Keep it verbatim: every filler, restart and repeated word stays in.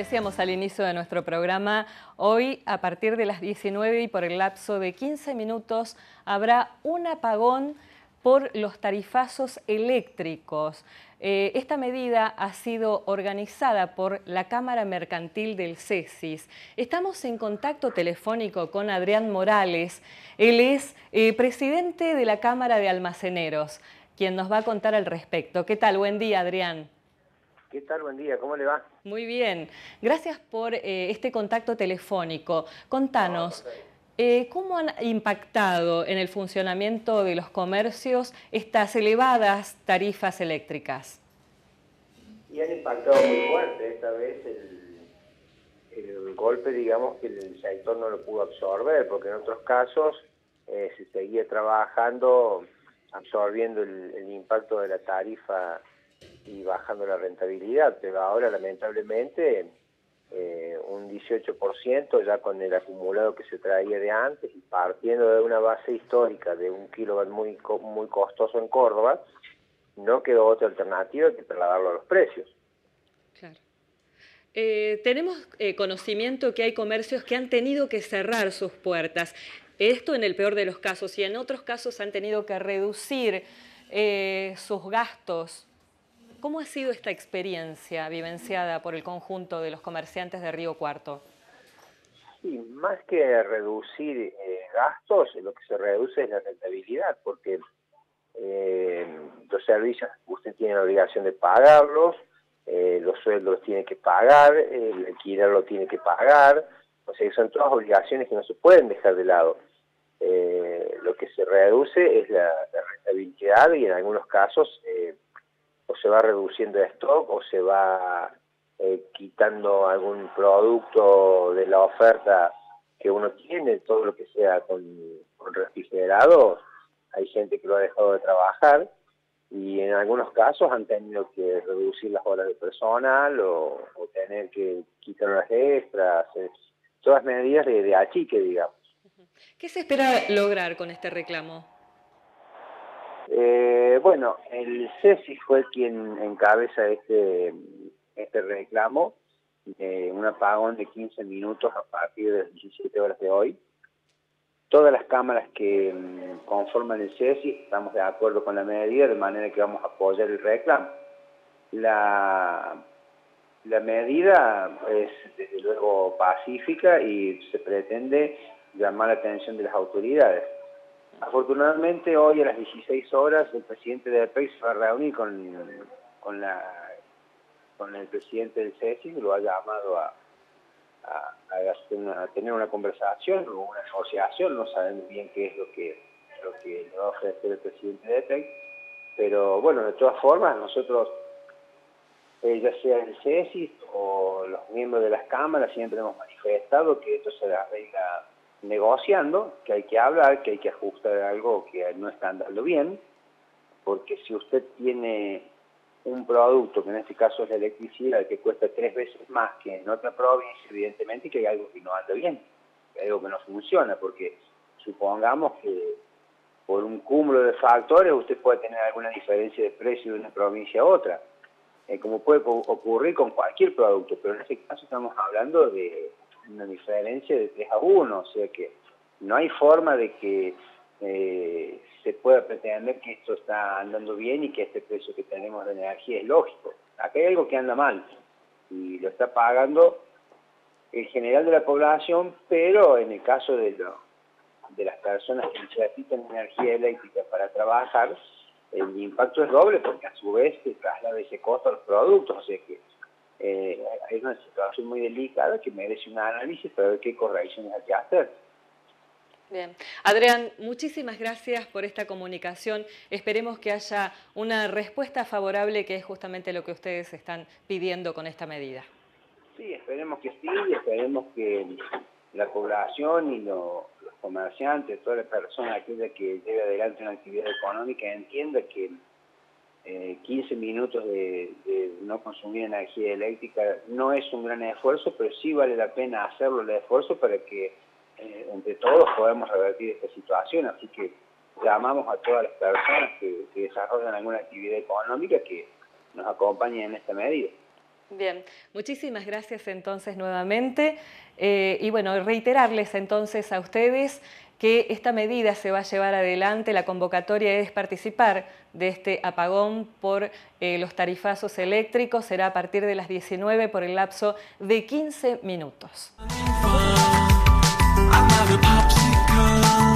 decíamos al inicio de nuestro programa, hoy a partir de las diecinueve y por el lapso de quince minutos habrá un apagón por los tarifazos eléctricos. Eh, esta medida ha sido organizada por la Cámara Mercantil del CESIS. Estamos en contacto telefónico con Adrián Morales. Él es eh, presidente de la Cámara de Almaceneros, quien nos va a contar al respecto. ¿Qué tal? Buen día, Adrián. ¿Qué tal? Buen día, ¿cómo le va? Muy bien. Gracias por eh, este contacto telefónico. Contanos, eh, ¿cómo han impactado en el funcionamiento de los comercios estas elevadas tarifas eléctricas? Y han impactado muy fuerte esta vez el, el golpe, digamos, que el sector no lo pudo absorber, porque en otros casos eh, se seguía trabajando, absorbiendo el, el impacto de la tarifa y bajando la rentabilidad, pero ahora lamentablemente eh, un dieciocho por ciento ya con el acumulado que se traía de antes y partiendo de una base histórica de un kilowatt muy, muy costoso en Córdoba, no quedó otra alternativa que trasladarlo a los precios. Claro. Eh, tenemos eh, conocimiento que hay comercios que han tenido que cerrar sus puertas. Esto en el peor de los casos, y en otros casos han tenido que reducir eh, sus gastos. ¿Cómo ha sido esta experiencia vivenciada por el conjunto de los comerciantes de Río Cuarto? Sí, más que reducir eh, gastos, lo que se reduce es la rentabilidad, porque eh, los servicios usted tiene la obligación de pagarlos, eh, los sueldos los tiene que pagar, el alquiler lo tiene que pagar, o sea, son todas obligaciones que no se pueden dejar de lado. Eh, lo que se reduce es la, la rentabilidad y en algunos casos eh, o se va reduciendo el stock o se va eh, quitando algún producto de la oferta que uno tiene, todo lo que sea con, con refrigerado. Hay gente que lo ha dejado de trabajar y en algunos casos han tenido que reducir las horas de personal o, o tener que quitar horas extras, eh, todas medidas de, de achique, digamos. ¿Qué se espera lograr con este reclamo? Eh, bueno, el CESIS fue quien encabeza este, este reclamo, eh, un apagón de quince minutos a partir de las diecisiete horas de hoy. Todas las cámaras que um, conforman el CESIS estamos de acuerdo con la medida, de manera que vamos a apoyar el reclamo. La, la medida es desde luego pacífica y se pretende llamar la atención de las autoridades. Afortunadamente hoy a las dieciséis horas el presidente de APEC se va a reunir con, con, la, con el presidente del CESIS, lo ha llamado a, a, a, una, a tener una conversación o una negociación, no sabemos bien qué es lo que, lo que le va a ofrecer el presidente de APEC, pero bueno, de todas formas nosotros, eh, ya sea el CESIS o los miembros de las cámaras, siempre hemos manifestado que esto se arregla negociando, que hay que hablar, que hay que ajustar algo que no está andando bien, porque si usted tiene un producto, que en este caso es la electricidad, que cuesta tres veces más que en otra provincia, evidentemente que hay algo que no anda bien, que hay algo que no funciona, porque supongamos que por un cúmulo de factores usted puede tener alguna diferencia de precio de una provincia a otra, eh, como puede ocurrir con cualquier producto, pero en este caso estamos hablando de una diferencia de tres a uno, o sea que no hay forma de que eh, se pueda pretender que esto está andando bien y que este precio que tenemos de energía es lógico. Acá hay algo que anda mal y lo está pagando el general de la población, pero en el caso de, lo, de las personas que necesitan energía eléctrica para trabajar, el impacto es doble porque a su vez se traslada ese costo a los productos, o sea que Eh, es una situación muy delicada que merece un análisis para ver qué correcciones hay que hacer. Bien. Adrián, muchísimas gracias por esta comunicación. Esperemos que haya una respuesta favorable, que es justamente lo que ustedes están pidiendo con esta medida. Sí, esperemos que sí, esperemos que la población y lo, los comerciantes, toda la persona aquella que lleve adelante una actividad económica entienda que Eh, quince minutos de, de no consumir energía eléctrica no es un gran esfuerzo, pero sí vale la pena hacerlo el esfuerzo para que eh, entre todos podamos revertir esta situación. Así que llamamos a todas las personas que, que desarrollan alguna actividad económica que nos acompañen en esta medida. Bien, muchísimas gracias entonces nuevamente eh, y bueno, reiterarles entonces a ustedes que esta medida se va a llevar adelante, la convocatoria es participar de este apagón por eh, los tarifazos eléctricos, será a partir de las diecinueve por el lapso de quince minutos.